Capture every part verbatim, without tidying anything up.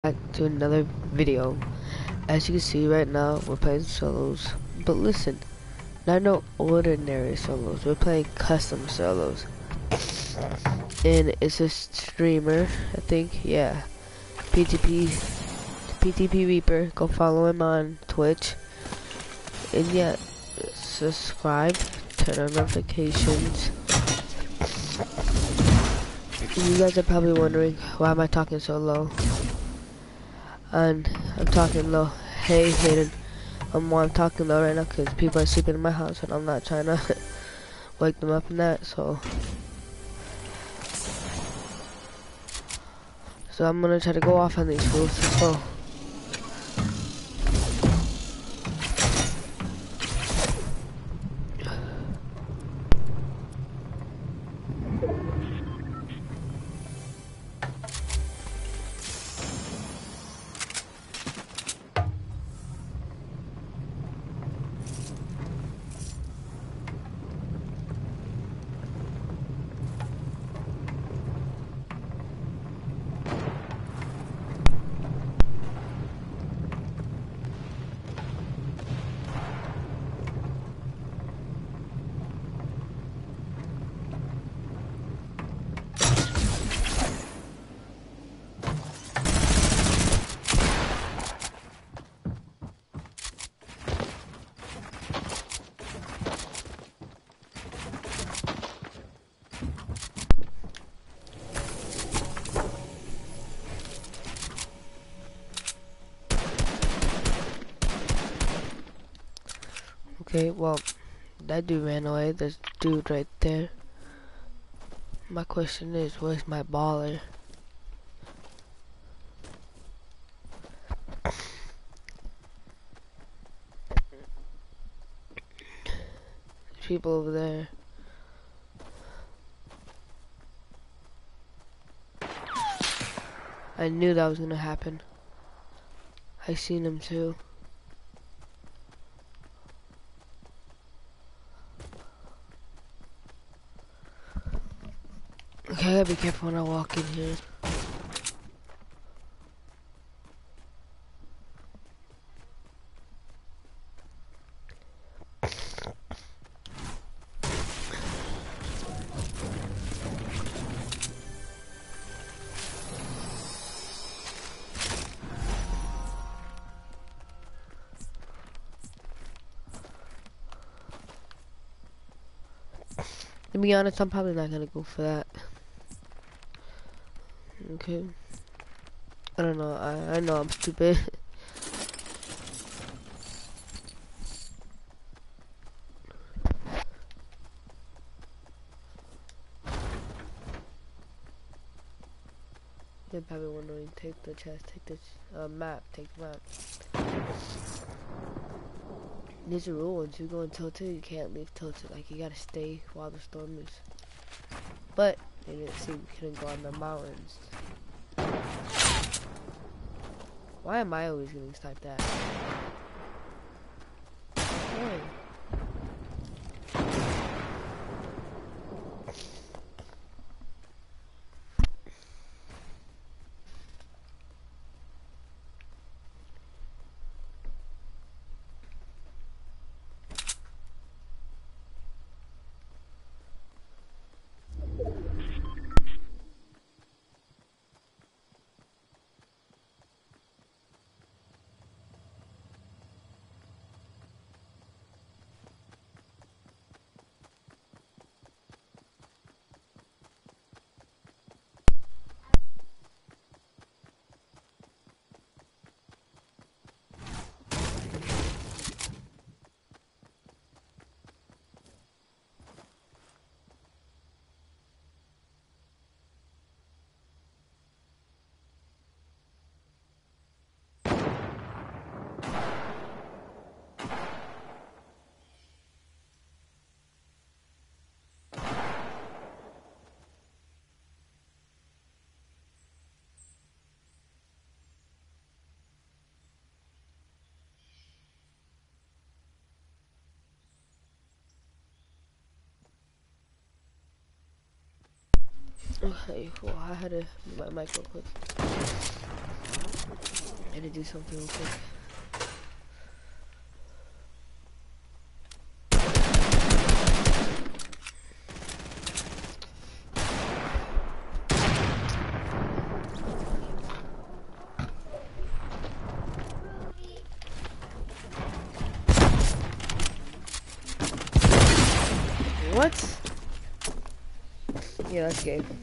back to another video. As you can see right now, we're playing solos. But listen, not no ordinary solos. We're playing custom solos. And it's a streamer, I think, yeah. P T P, P T P Reaper. Go follow him on Twitch. And yeah, subscribe, turn on notifications. You guys are probably wondering, why am I talking so low? And I'm talking low. Hey, Hayden. Um, why I'm talking low right now because people are sleeping in my house and I'm not trying to wake them up and that. So, so I'm gonna try to go off on these fools. So. Okay, well, that dude ran away. There's a dude right there. My question is, where's my baller? There's people over there. I knew that was gonna happen. I seen him too. Okay, I gotta be careful when I walk in here. To be honest, I'm probably not gonna go for that. Okay. I don't know. I I know I'm stupid. You're probably wondering, take the chest, take the uh, map, take the map. There's a rule, once you go in tilted, you can't leave tilted. Like, you gotta stay while the storm is. But, they didn't see we couldn't go on the mountains. Why am I always getting sniped at? Why? Okay, well, I had to move my mic real quick. I had to do something real quick. What? Yeah, that's gay.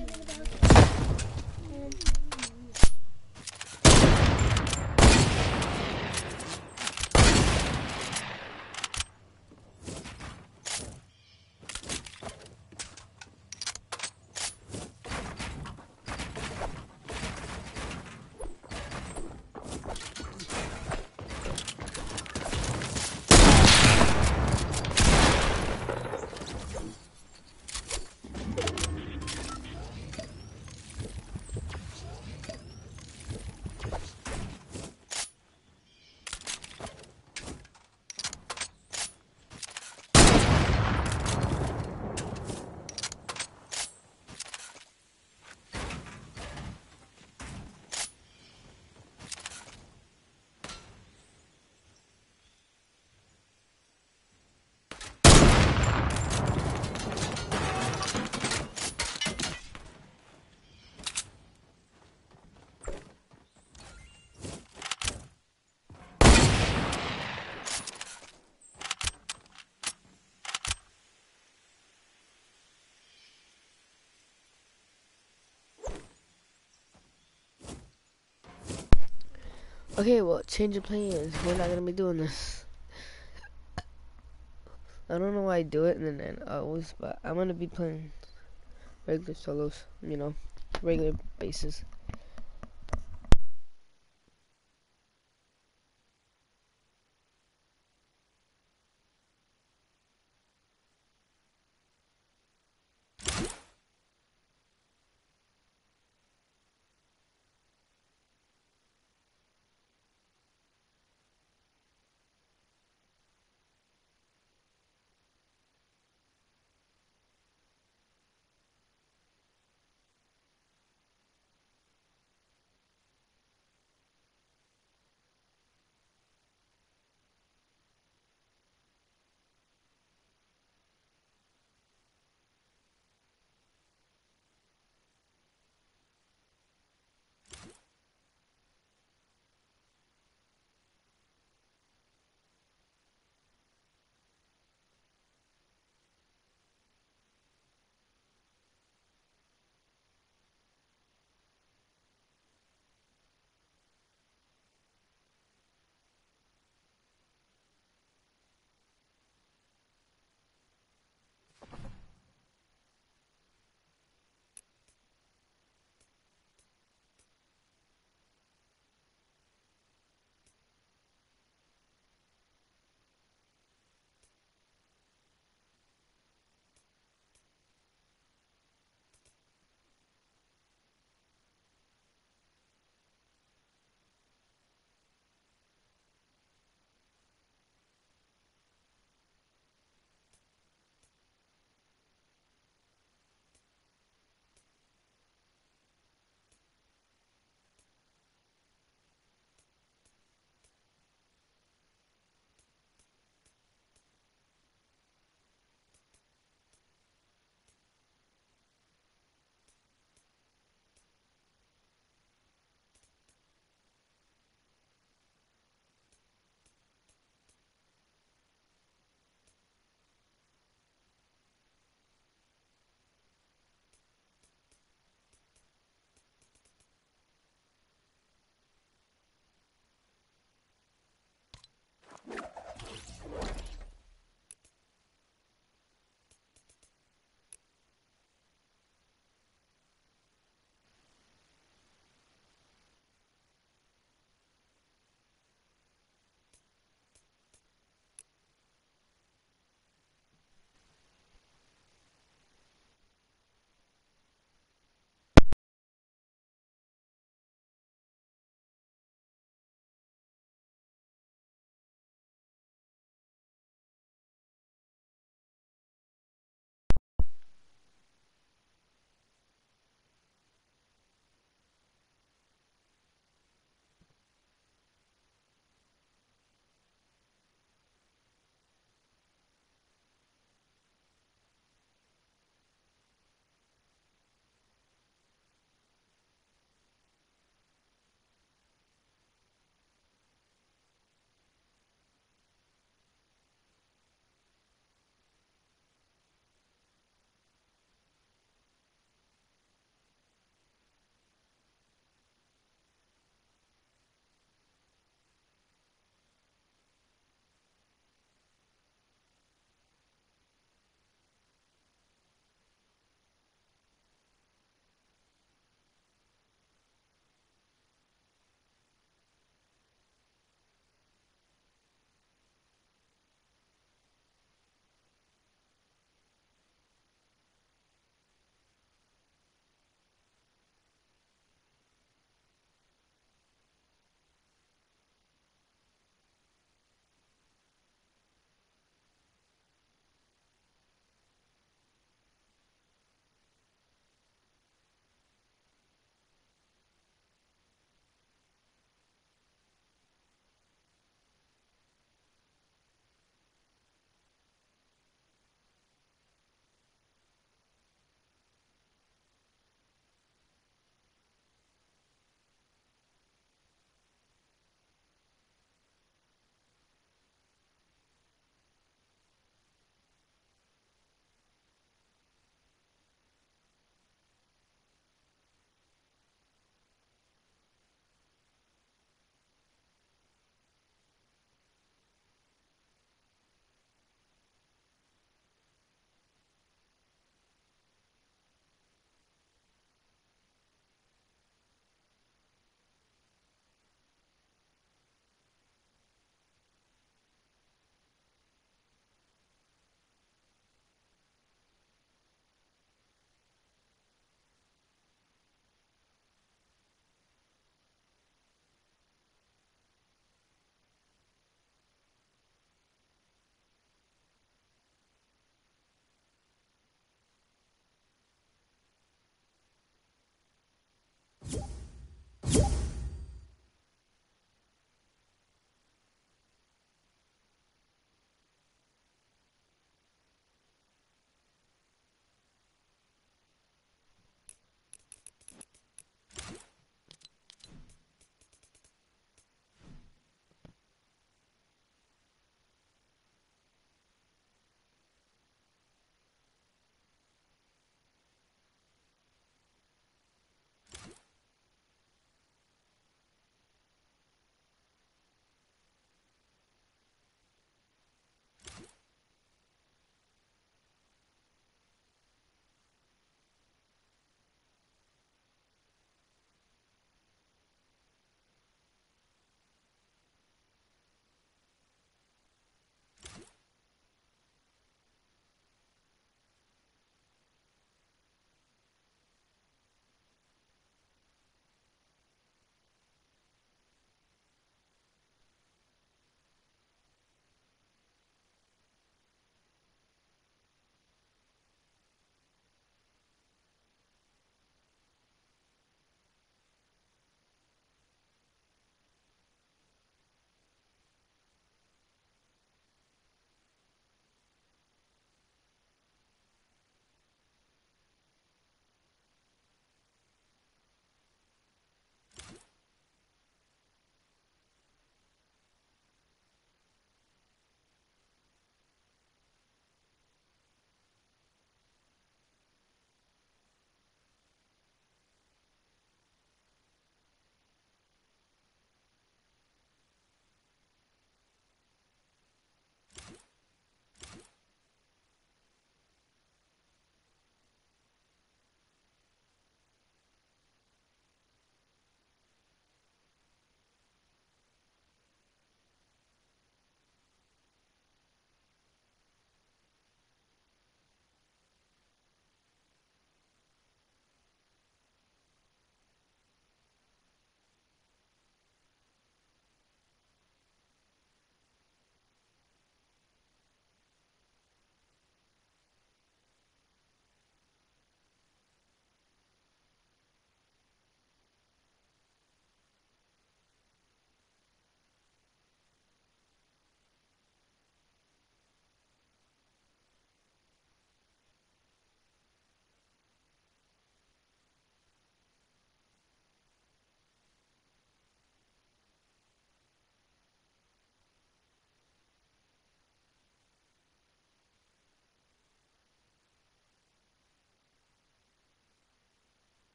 Okay, well, change of plans. We're not gonna be doing this. I don't know why I do it, and then I always, but I'm gonna be playing regular solos, you know, regular bases.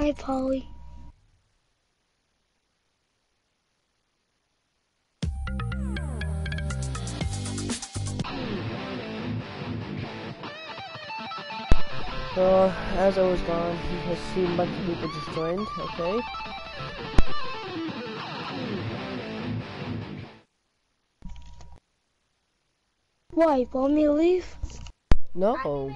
Hi, Polly. Well, as I was gone, I see a bunch of people just joined, okay? Why, want me to leave? No.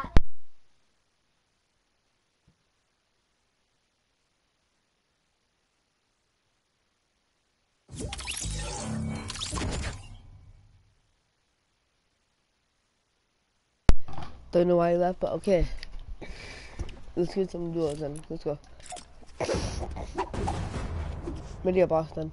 Don't know why he left, but okay. Let's get some duels then. Let's go. Media Boston.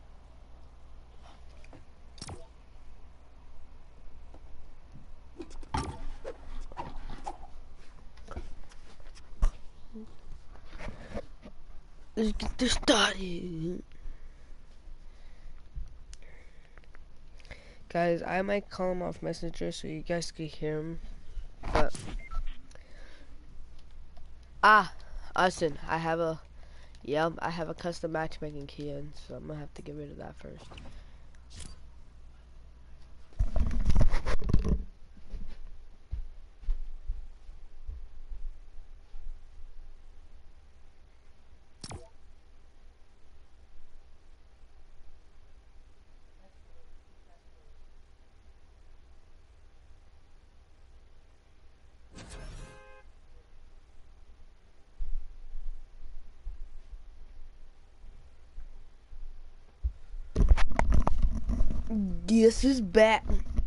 Let's get this started. Guys, I might call him off Messenger so you guys can hear him. But ah, Austin, I have a yeah, I have a custom matchmaking key in, so I'm gonna have to get rid of that first. This is bad.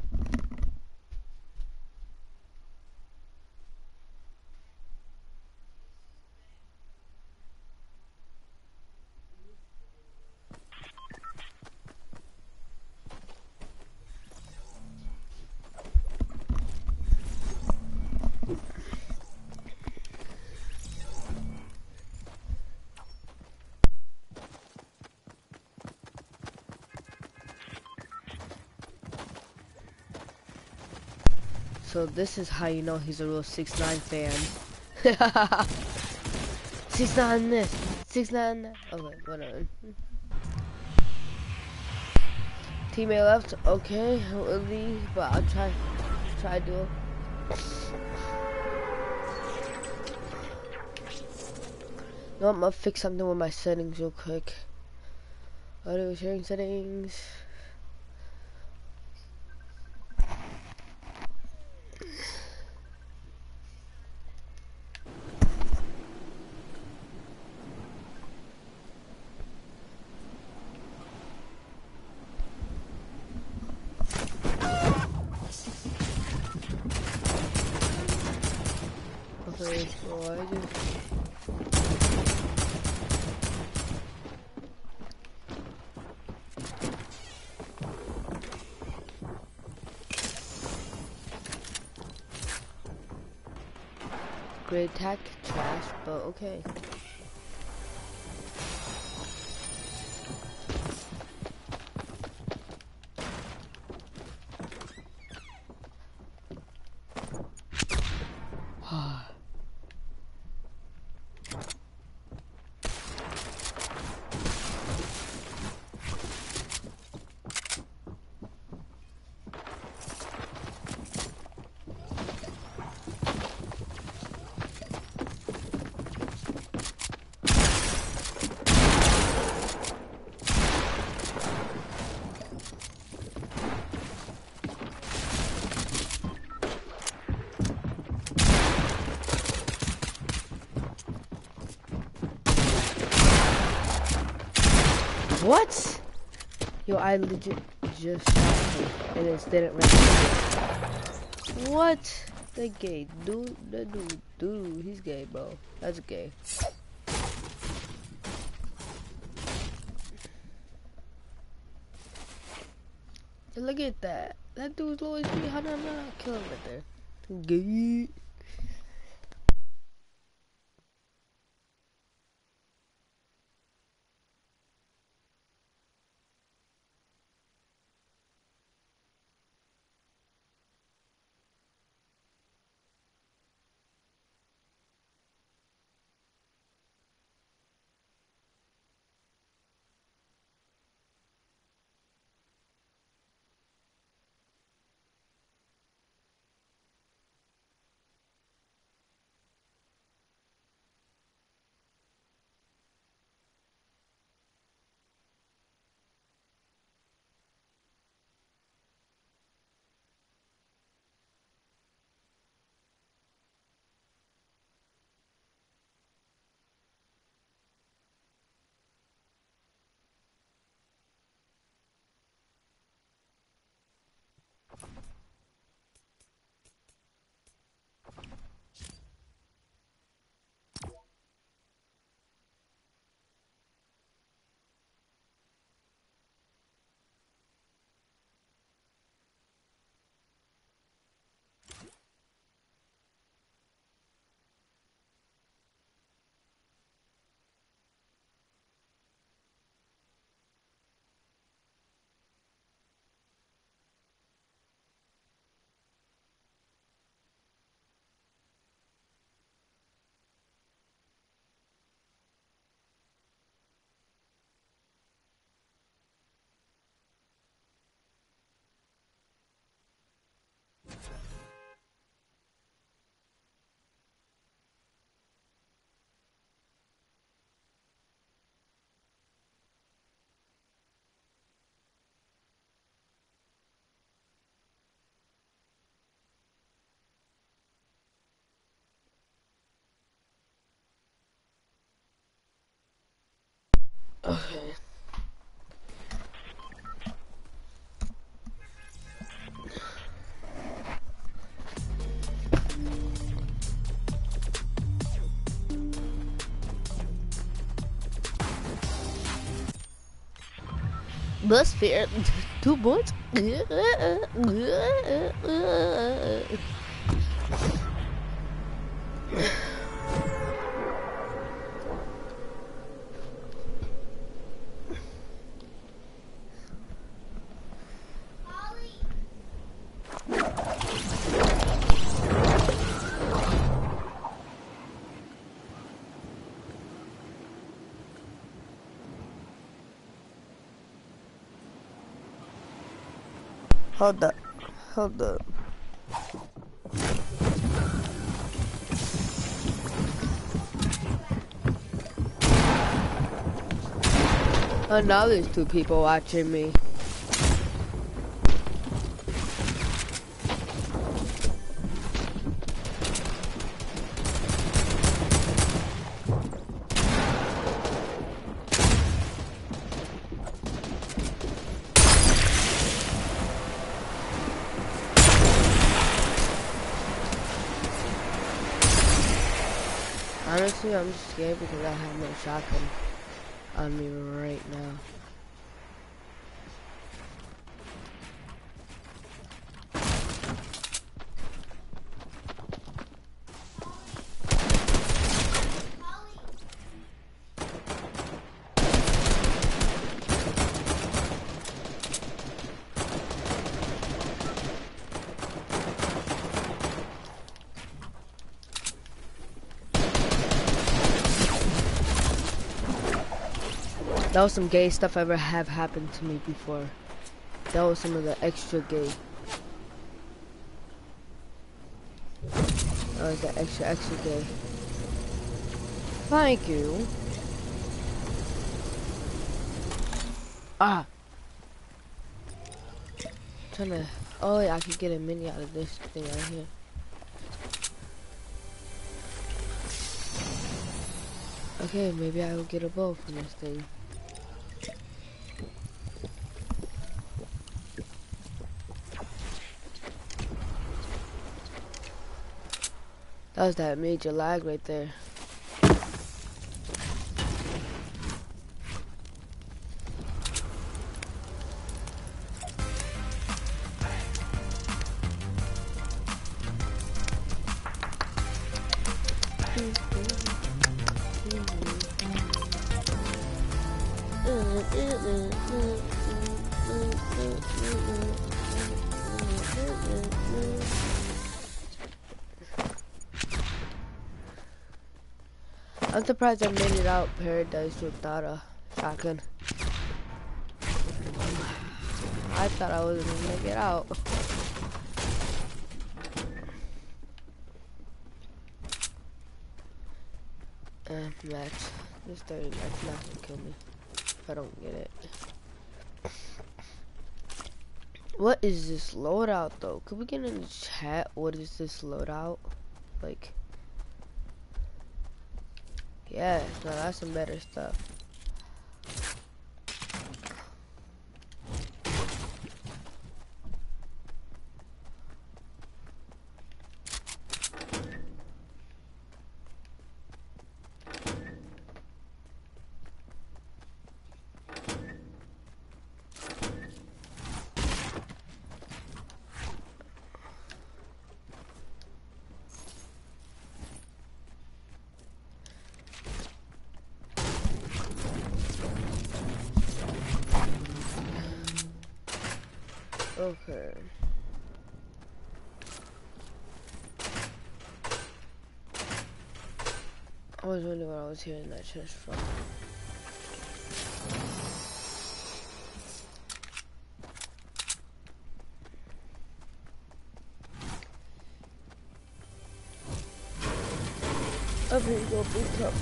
So this is how you know he's a real six nine fan. six nine this, six nine that. Okay, whatever. Teammate left. Okay, we'll leave, but I'll try, try to do it. No, I'm gonna fix something with my settings real quick. Audio sharing settings. Okay, so I just great attack trash, but okay. What? Yo, I legit just shot him and it didn't register. What? That gay dude, that dude, dude, he's gay, bro. That's gay. Look at that. That dude's always three hundred. I'm gonna kill him right there. Gay. Okay. Bus fare, two points. Hold up, hold up. Oh, now there's two people watching me. Honestly, I'm just scared because I have no shotgun on me right now. That was some gay stuff ever have happened to me before. That was some of the extra gay. That was the extra, extra gay. Thank you. Ah. I'm trying to. Oh, yeah, I could get a mini out of this thing right here. Okay, maybe I will get a bow from this thing. That was that major lag right there. I'm surprised I made it out Paradise without a shotgun. I thought I wasn't gonna make it out. Uh, match. This thirty match not gonna kill me if I don't get it. What is this loadout though? Could we get in the chat? What is this loadout? Like, yeah, no, that's some better stuff. Okay. I was wondering what I was hearing that chest from. Up here you go, big cup.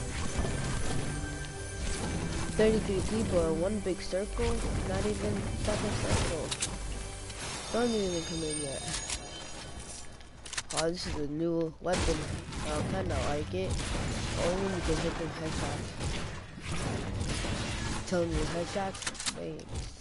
thirty-three people in one big circle, not even second circle. Don't even come in yet. Oh, this is a new weapon. I kinda like it. Only you can hit them headshots. telling you, headshots, they.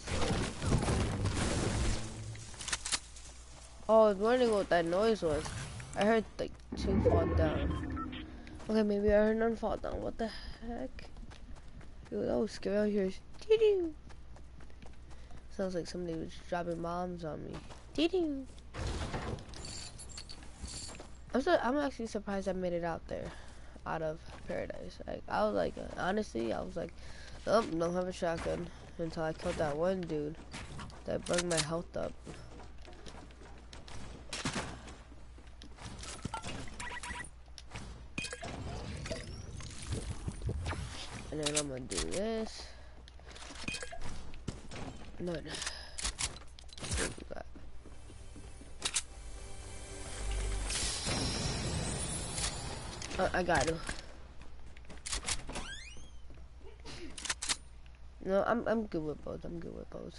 Oh, I was wondering what that noise was. I heard like two fall down. Okay, maybe I heard none fall down. What the heck? Yo, that was scary. I hear doo-doo. Sounds like somebody was dropping bombs on me. Doo-doo. I'm so, I'm actually surprised I made it out there, out of paradise. Like I was like, uh, honestly, I was like, oh, don't have a shotgun until I killed that one dude that brought my health up. And then I'm gonna do this. No, no. What we got? Uh, I got to. No, I'm I'm good with both. I'm good with both.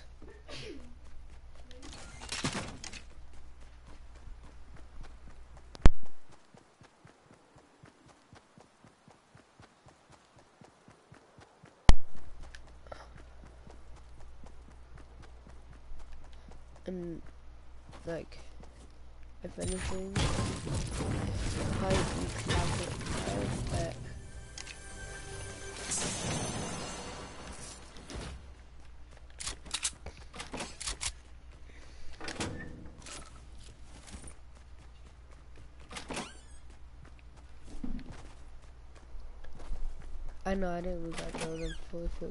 And like, if anything, probably be classic that. I know I didn't lose that though. I'm fully full.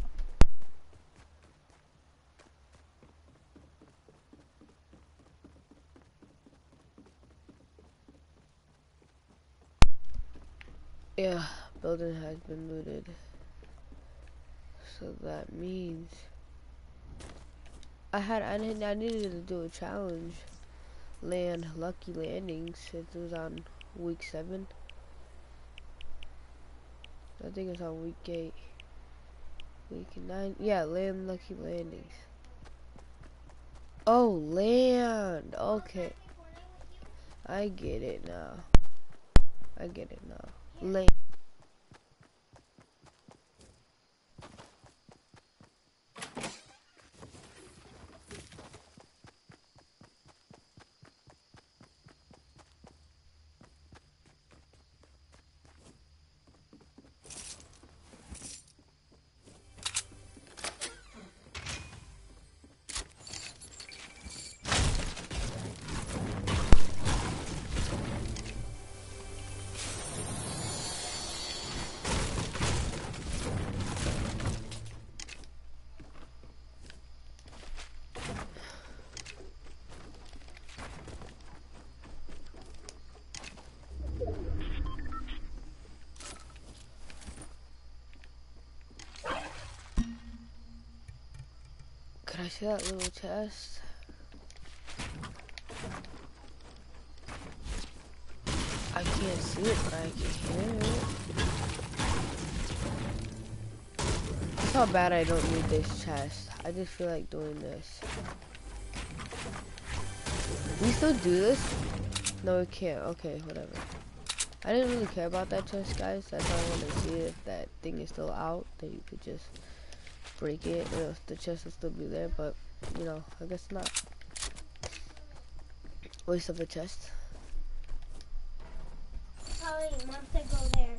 Yeah, building has been looted. So that means I had I didn't I needed to do a challenge. Land lucky landings. It was on week seven. I think it's on week eight. Week nine. Yeah, land lucky landings. Oh, land. Okay. I get it now. I get it now. Land. Could I see that little chest? I can't see it, but I can hear it. That's how bad I don't need this chest. I just feel like doing this. We still do this? No, we can't. Okay, whatever. I didn't really care about that chest, guys. That's why I wanted to see if that thing is still out. That you could just break it. You know, if the chest will still be there, but you know, I guess not. Waste of a chest. Probably a month ago there.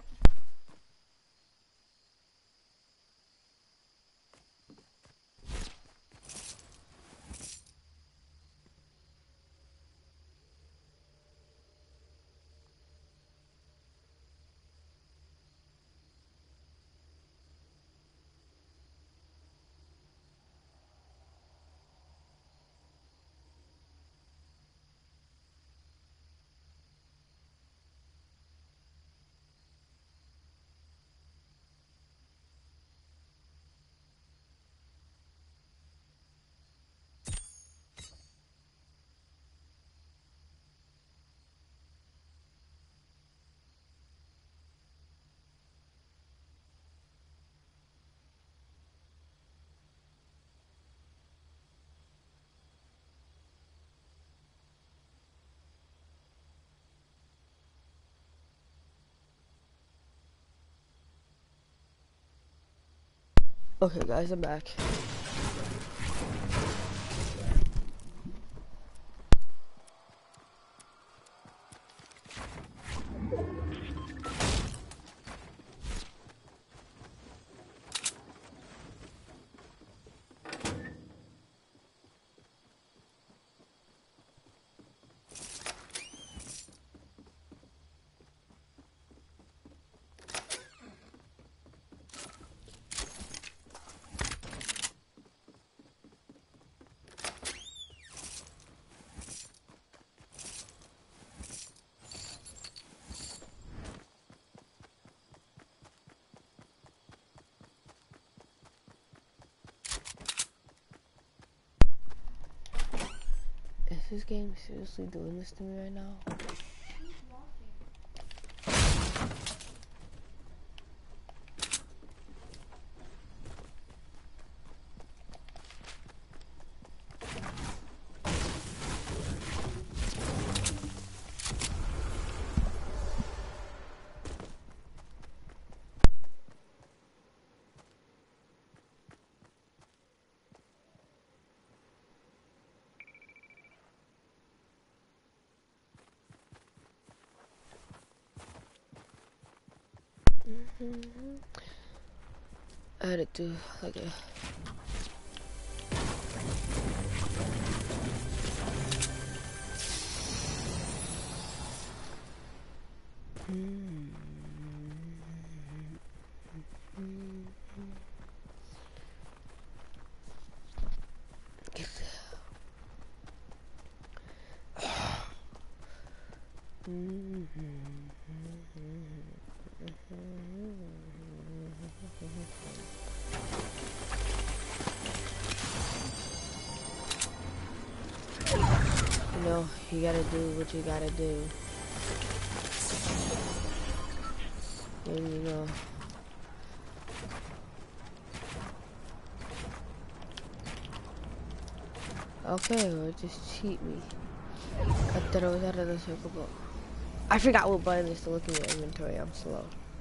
Okay, guys, I'm back. Is this game seriously doing this to me right now? Mm-hmm. I had to do like a mm-hmm. You know, you gotta do what you gotta do. And you know. Okay, or just cheat me. I thought I was out of the circle book. I forgot what button is to look in your inventory. I'm slow.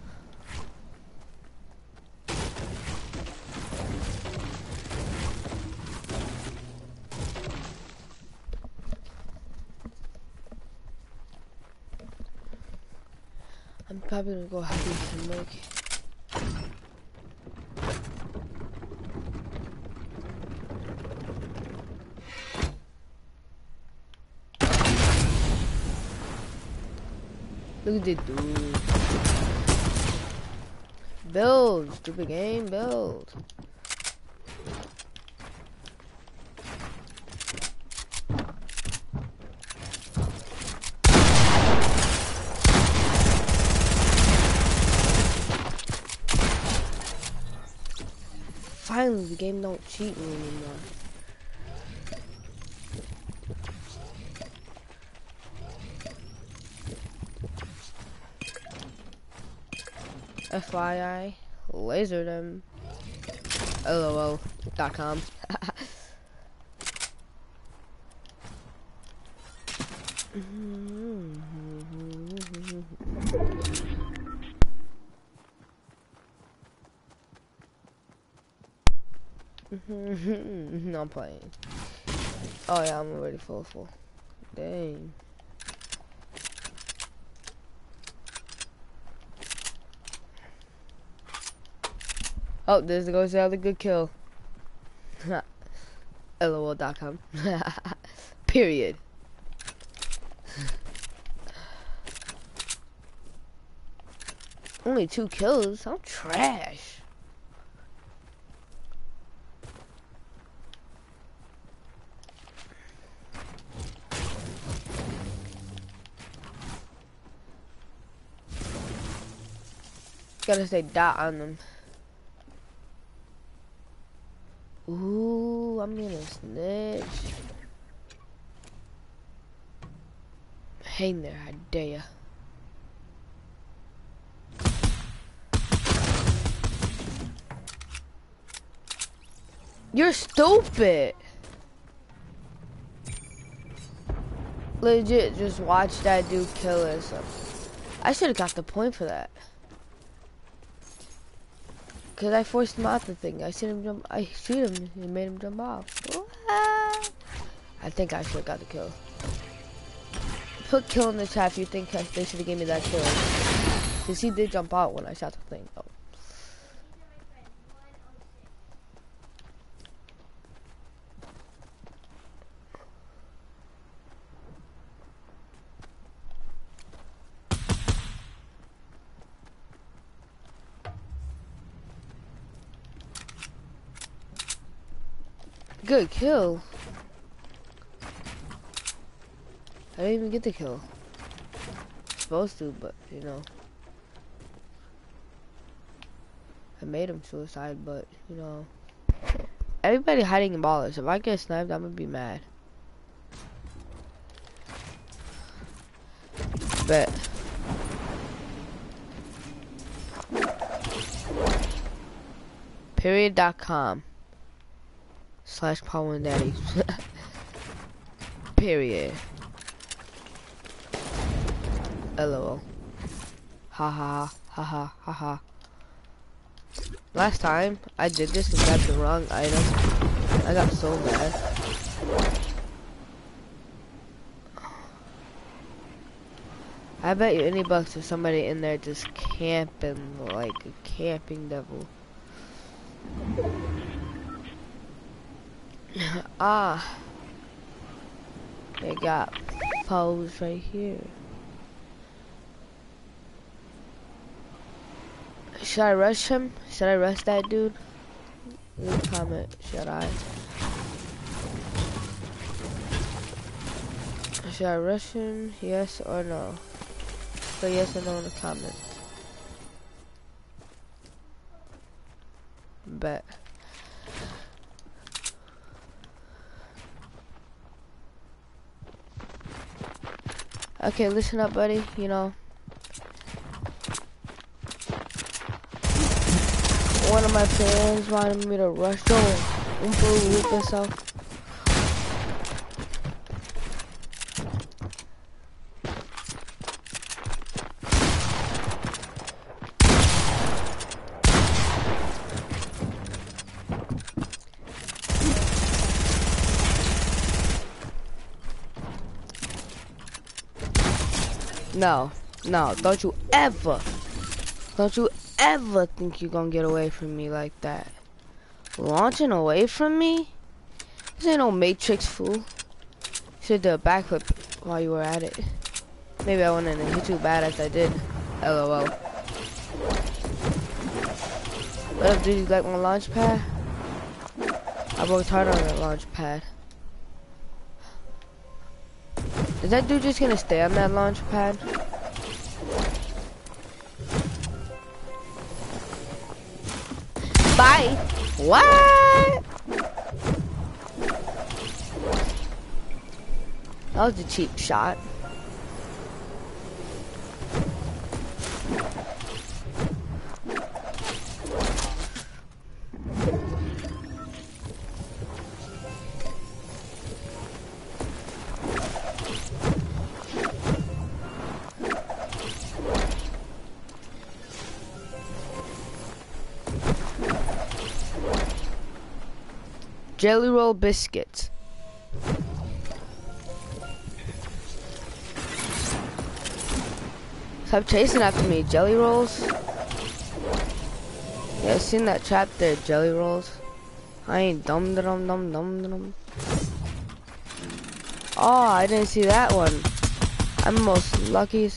I'm probably gonna go happy some milk. Look at this dude. Build, stupid game, build. Finally, the game don't cheat me anymore. F Y I, laser them. L O L dot com. No, I'm playing. Oh yeah, I'm already full full. Dang. Oh, there's goes the other good kill. L O L dot com. Period. Only two kills? I'm trash. Gotta say dot on them. Ooh, I'm gonna snitch. Hang there, I dare ya. You're stupid. Legit, just watch that dude kill us. I should have got the point for that. Cause I forced him out the thing. I seen him jump. I shoot him and made him jump off. What? I think I should have got the kill. Put kill in the chat if you think they should have gave me that kill. Cause he did jump out when I shot the thing. Oh. Good kill. I didn't even get the kill. Supposed to, but you know. I made him suicide, but you know. Everybody hiding in ballers. If I get sniped, I'm gonna be mad. Bet. Period dot com. Slash Paul and Daddy. Period. LOL. Ha ha ha ha ha ha. Last time I did this and got the wrong item, I got so mad. I bet you any bucks there's somebody in there just camping like a camping devil. Ah, they got foes right here. Should I rush him? Should I rush that dude? Leave a comment. Should I? Should I rush him? Yes or no? So yes or no in the comments. Bet. Okay, listen up, buddy. You know, one of my fans wanted me to rush the Oompa Loompa yourself. No, no, don't you ever, don't you ever think you're gonna get away from me like that. Launching away from me? This ain't no Matrix, fool. Should've did a backflip while you were at it. Maybe I wouldn't have hit you bad as I did. LOL. What up, dude? You like my launch pad? I worked hard on that launch pad. Is that dude just gonna stay on that launch pad? Bye! What? That was a cheap shot. Jelly roll biscuits. Stop chasing after me, jelly rolls. Yeah, I seen that trap there, jelly rolls. I ain't dum dum dum dum dum. Oh, I didn't see that one. I'm most lucky.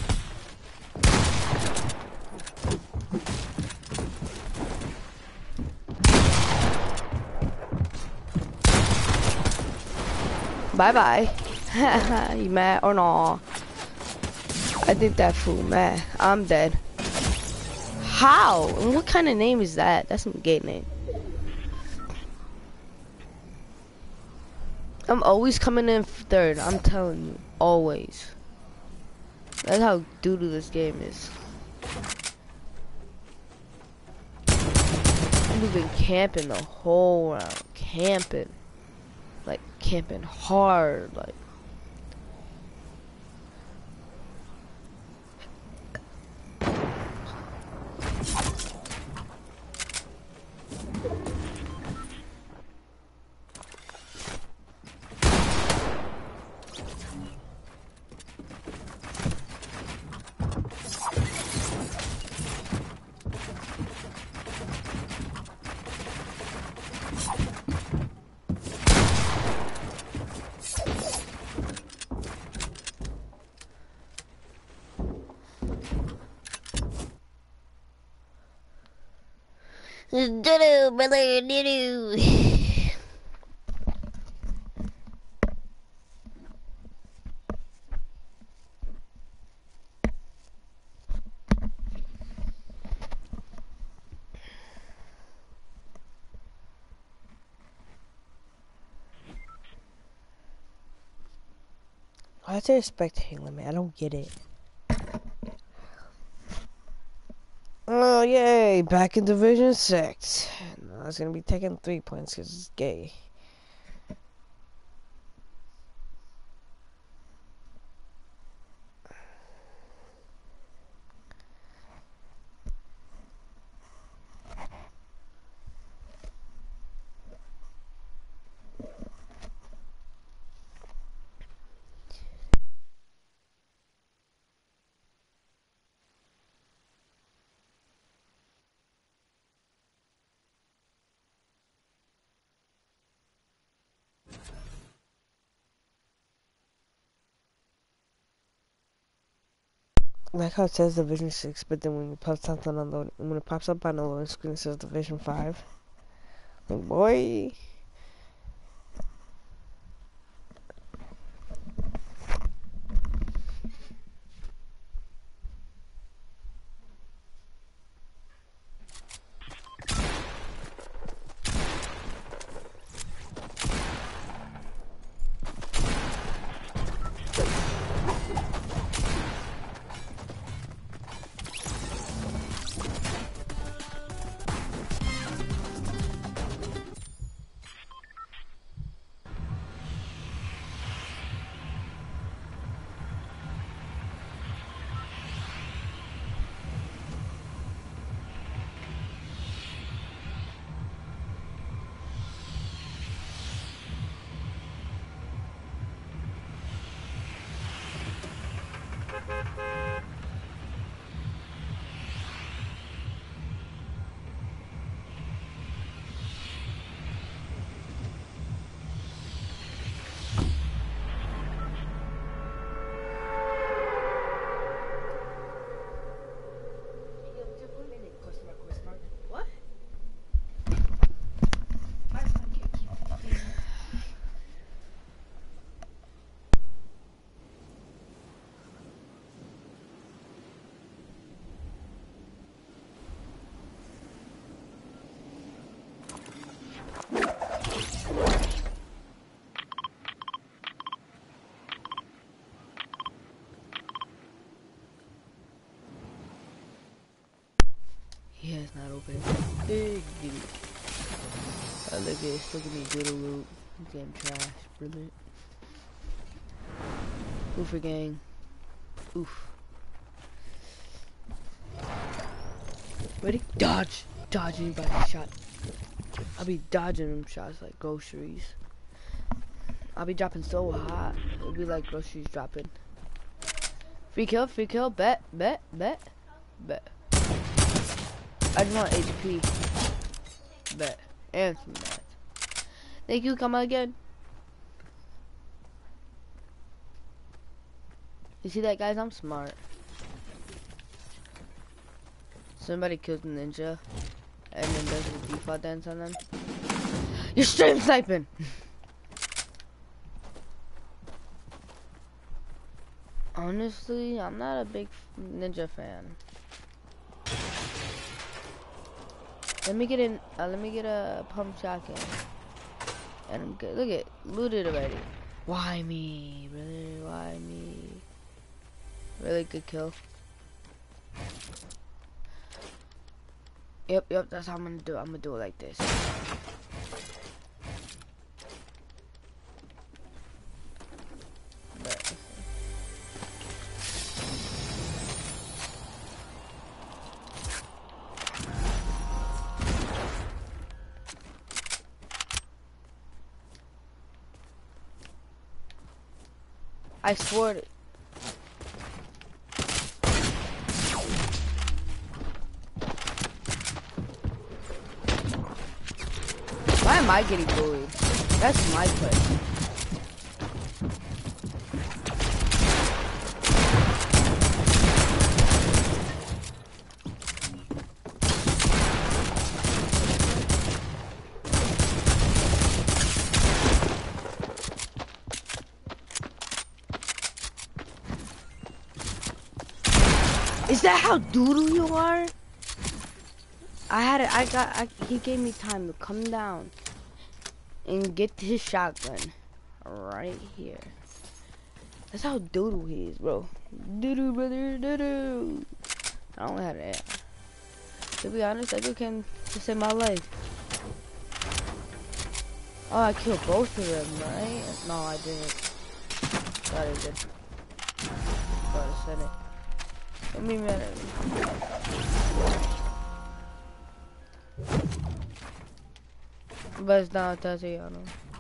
Bye bye. You mad or no? I think that fool mad. I'm dead. How? And what kind of name is that? That's some gay name. I'm always coming in third. I'm telling you, always. That's how doo-doo this game is. We've been camping the whole round. Camping. Like, camping hard, like. Doo-doo, brother, doo-doo. Why is there a spectating limit? I don't get it. Oh, yay, back in Division six. No, I was gonna be taking three points because it's gay. Like how it says Division six, but then when you pop something on the when it pops up on the loading screen, it says Division five. Like, boy. Yeah, it's not open. Big dude. I look at it, still give me good loot. Damn trash, brilliant. Oofer gang. Oof. Ready? Dodge! Dodge anybody shot. I'll be dodging them shots like groceries. I'll be dropping so hot. It'll be like groceries dropping. Free kill, free kill, bet, bet, bet, bet. I just want H P. Bet. And some mats. Thank you, come again. You see that, guys? I'm smart. Somebody kills a ninja and then does the default dance on them. You're stream sniping! Honestly, I'm not a big ninja fan. Let me get in. Uh, let me get a pump shotgun. And I'm good. Look at looted already. Why me? Really? Why me? Really good kill. Yep, yep. That's how I'm gonna do it. I'm gonna do it like this. But, I swore it. Why am I getting bullied? That's my play. Is that how doodle you are? I had it. I got. I, he gave me time to come down and get his shotgun right here. That's how doodle he is, bro. Doodle, brother, doodle. I don't have that. To be honest, that dude came to save my life. Oh, I killed both of them, right? No, I didn't. Thought I did. Thought I said it. Don't be mad at me. But it's not Tatiana.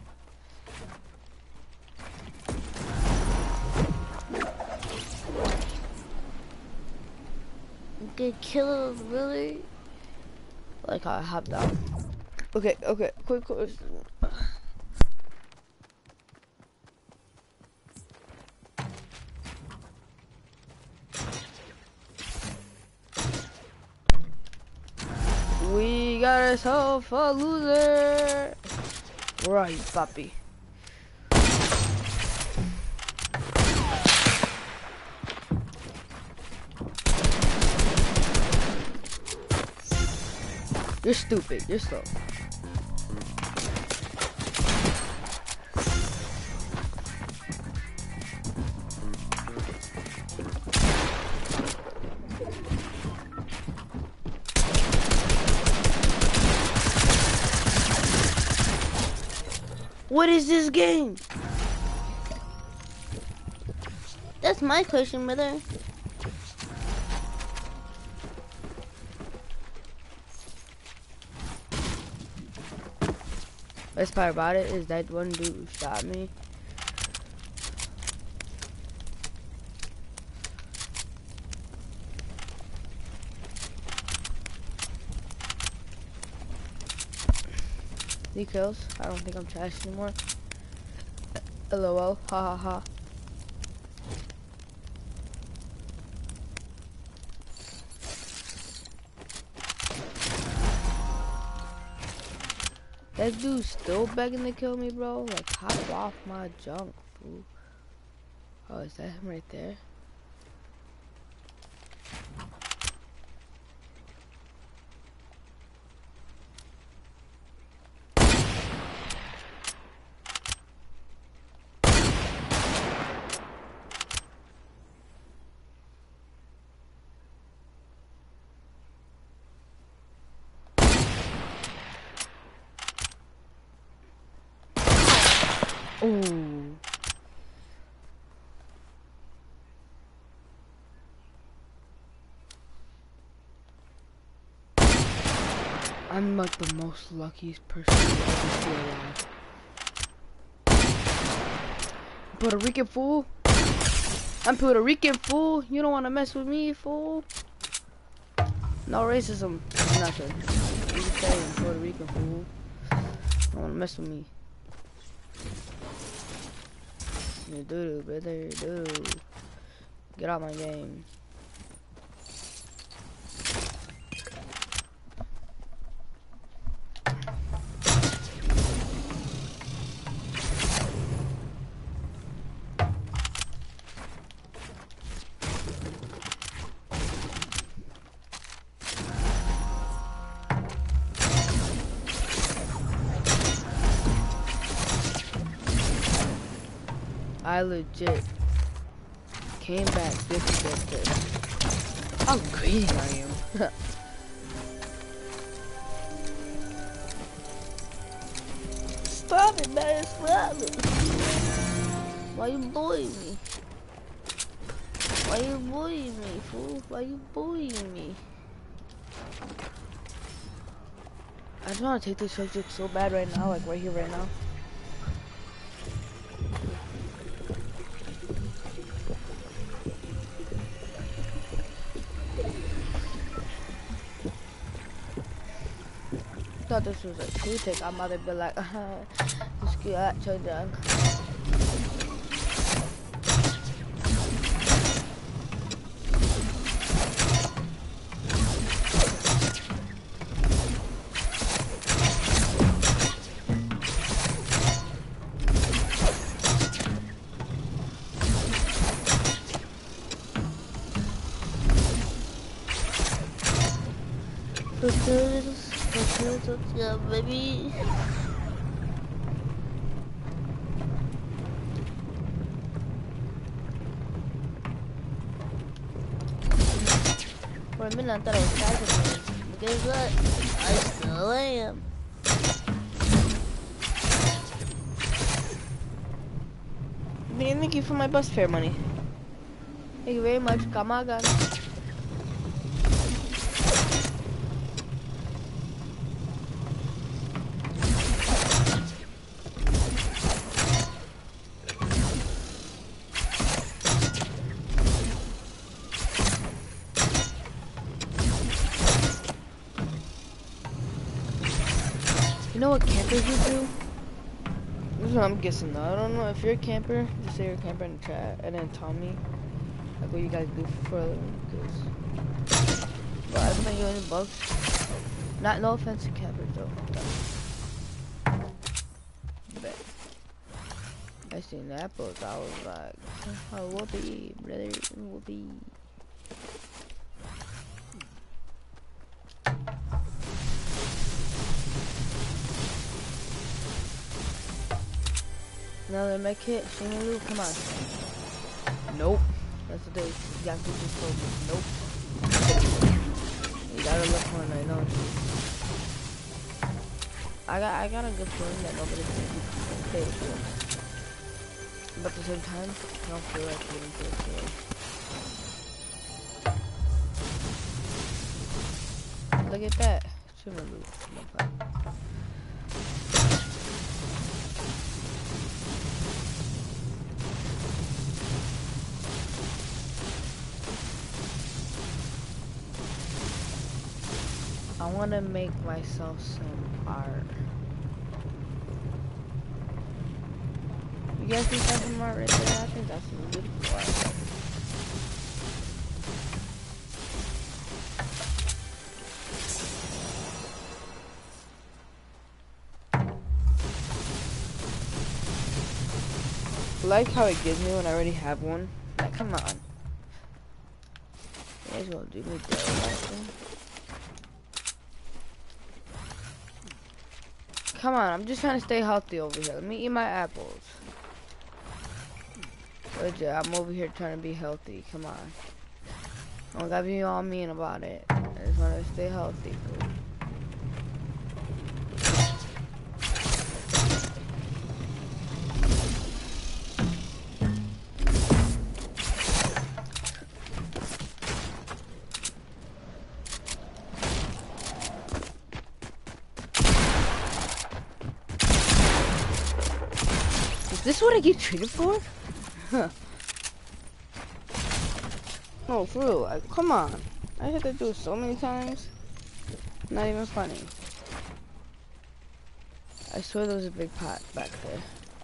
Get killed, really? Like how I hopped down. Okay, okay, quick question. We got ourselves a loser. Where are you, Papi? You're stupid. You're slow. What is this game? That's my question, brother. Best part about it is that one dude who shot me. Three kills. I don't think I'm trash anymore. LOL. Ha ha ha. That dude's still begging to kill me, bro. Like, hop off my junk, fool. Oh, is that him right there? Ooh. I'm like the most luckiest person to ever see alive. Puerto Rican fool. I'm Puerto Rican fool. You don't want to mess with me, fool. No racism. Nothing. I'm just saying, Puerto Rican fool. You don't want to mess with me. You do, brother, do. Get out my game. I legit came back just to get this. How greedy I am. Stop it, man. Stop it. Why you bullying me? Why you bullying me, fool? Why you bullying me? I just want to take this subject so bad right now, like right here, right now. Thought this was a two take, I might have been like, uh, just get that turned down. Let's go, baby. For a minute, I thought I was sacrificing. But guess what? I still am. Thank you for my bus fare money. Thank you very much. Come on, guys. You know what campers would do? This is what I'm guessing though. I don't know if you're a camper, just say you're a camper in the chat and then tell me like what you guys do for a living, because but I don't think you any bugs. Not no offense to campers though. But I seen the apples, I was like, oh whoopee, brother, whoopee. Another med kit, Shingulu, come on. Nope. That's the day. Yaku just told me. Nope. You gotta look for it, I know. I got I got a good feeling that nobody's gonna be paid for it. But at the same time, I don't feel like getting paid for it. Look at that. Shingulu. I want to make myself some art. You guys think that's some art right there? I think that's some beautiful art. I like how it gives me when I already have one. Like, come on. You guys gonna do me dirty, right? Come on, I'm just trying to stay healthy over here. Let me eat my apples. Legit, I'm over here trying to be healthy. Come on. I don't gotta be all mean about it. I just want to stay healthy. Bro. Is this what I get treated for? Huh. No, for real, like, come on. I had to do it so many times. Not even funny. I swear there was a big pot back there.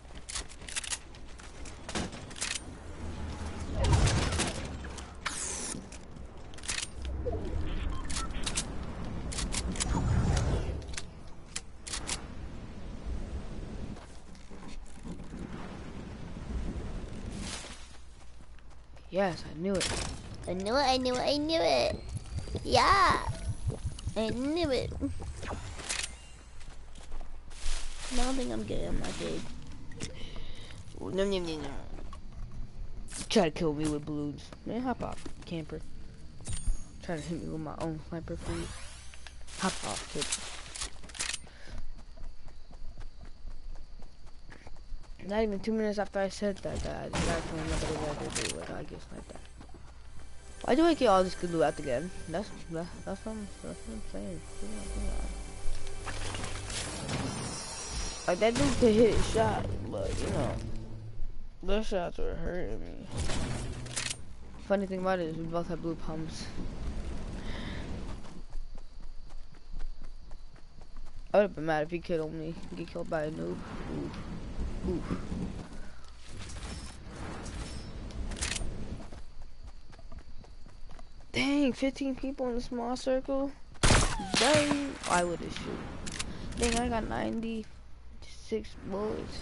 Yes, I knew it. I knew it, I knew it, I knew it. Yeah. I knew it. I don't think I'm getting my kid. No, no, no, no. Try to kill me with balloons. Man, hop off, camper. Try to hit me with my own sniper for you. Hop off, kid. Not even two minutes after I said that, that I just got from another weather do like I guess like that. Why do I get all this good loot out again? That's that, that's what I'm that's what I'm saying. Like that dude could hit his shot, but you know, those shots were hurting me. Funny thing about it is we both have blue pumps. I would have been mad if he killed me. Get killed by a noob. Ooh. Ooh. Dang, fifteen people in a small circle. Dang, why would it shoot? Dang, I got ninety-six bullets.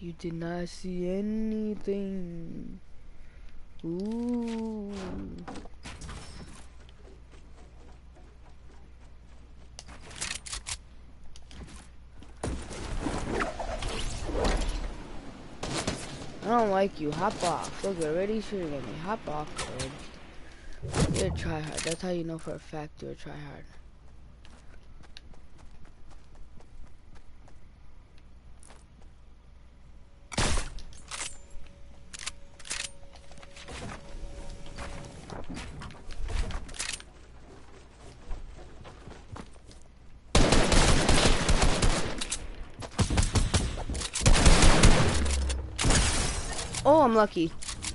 You did not see anything. Ooh. I don't like you. Hop off. Look, you're already shooting at me. Hop off, dude. You're a tryhard. That's how you know for a fact you're a tryhard. Oh, I'm lucky.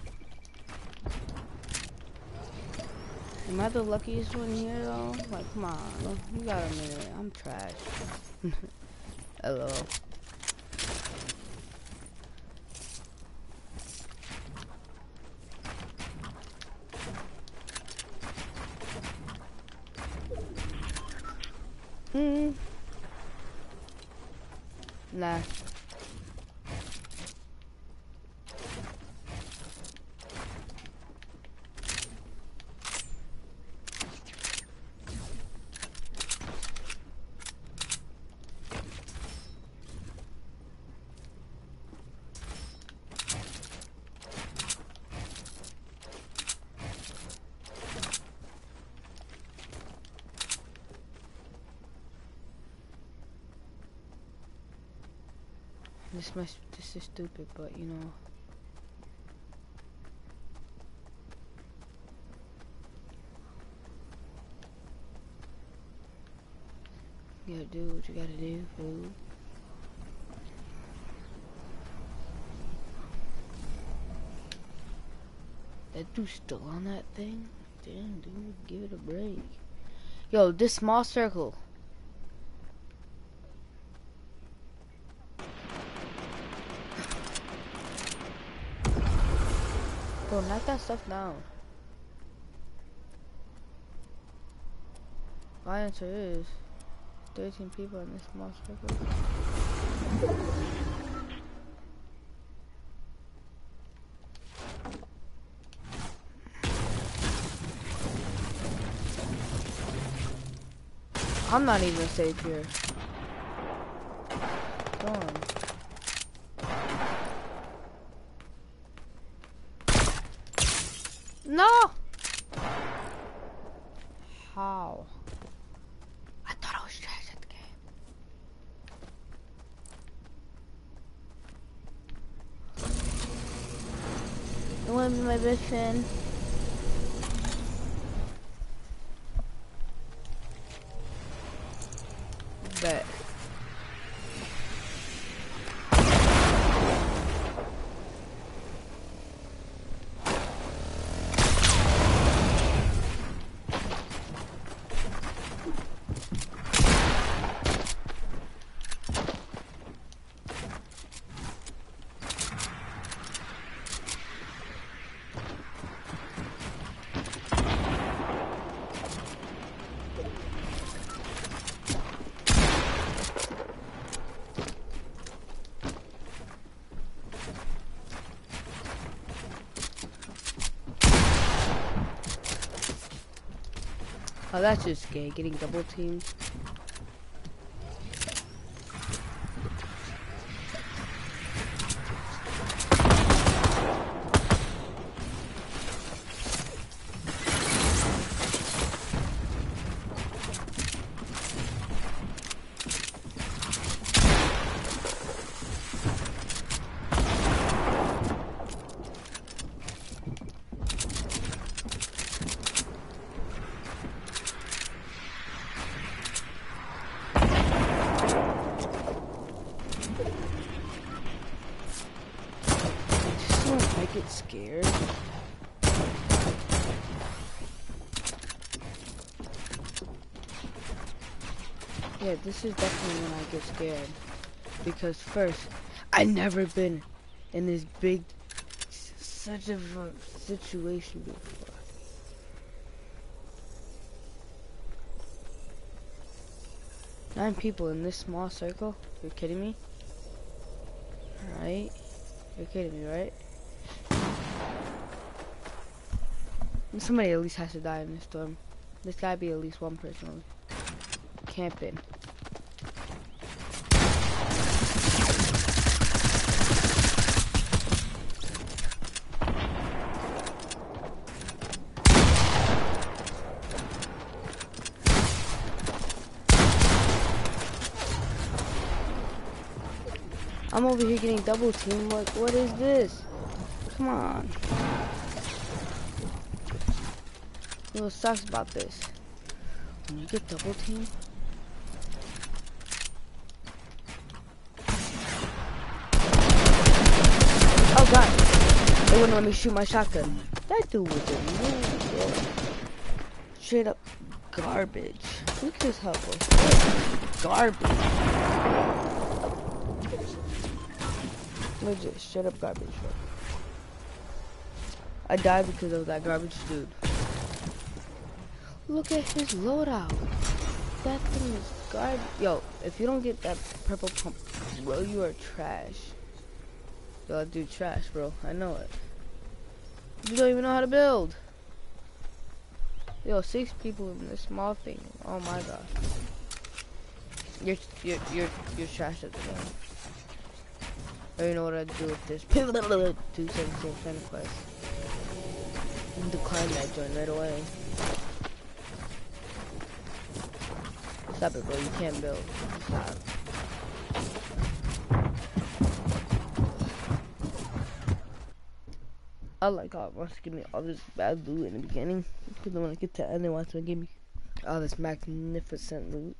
Am I the luckiest one here though? Like, come on, look, you got a minute. I'm trash. Hello. Hmm. Nah. This must, this is stupid, but you know. You gotta do what you gotta do, fool. That dude's still on that thing? Damn, dude, give it a break. Yo, this small circle. Bro, knock that stuff down. My answer is thirteen people in this small circle. I'm not even safe here. Go on. No! How? I thought I was trash at the game. You wanna be my best friend? Bet. Oh, that's just gay, getting double teamed. I get scared. Yeah, this is definitely when I get scared. Because first, I never been in this big, such of a situation before. Nine people in this small circle? You're kidding me? Right? You're kidding me, right? Somebody at least has to die in this storm. There's gotta be at least one person camping. I'm over here getting double teamed. Like, what is this? Come on. You know what sucks about this? When you get double teamed. Oh god. They wouldn't let me shoot my shotgun. That dude was a noob, bro. Straight up garbage. Look at this help us. Garbage. Legit, straight up garbage, bro. I died because of that garbage dude. Look at his loadout. That thing is garbage. Yo, if you don't get that purple pump, bro, you are trash. Yo, that dude trash, bro. I know it. You don't even know how to build. Yo, six people in this small thing. Oh my god. You're you're you're you're trash at the game. I don't know what I'd do with this. two seventeen friend request. Decline that join right away. Stop it, bro. You can't build. Stop. I like how it wants to give me all this bad loot in the beginning. Because when I get to the end, it wants to give me all this magnificent loot.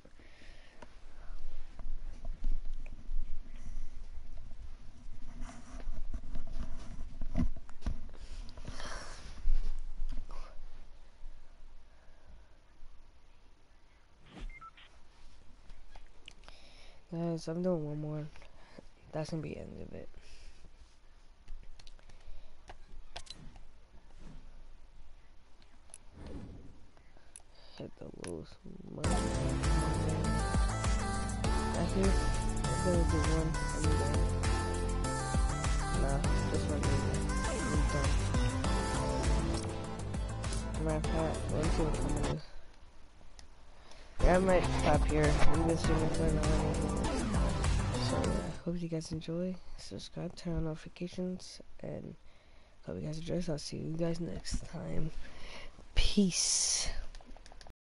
Guys, I'm doing one more. That's gonna be the end of it. Hit the lowest money. Actually, I'm gonna do one every day. Nah, just one every day. I'm done. Matter of fact, let's see what time it is. Yeah, I might stop here. You've been streaming for an hour. So yeah, hope you guys enjoy. Subscribe, turn on notifications, and hope you guys enjoy. So I'll see you guys next time. Peace.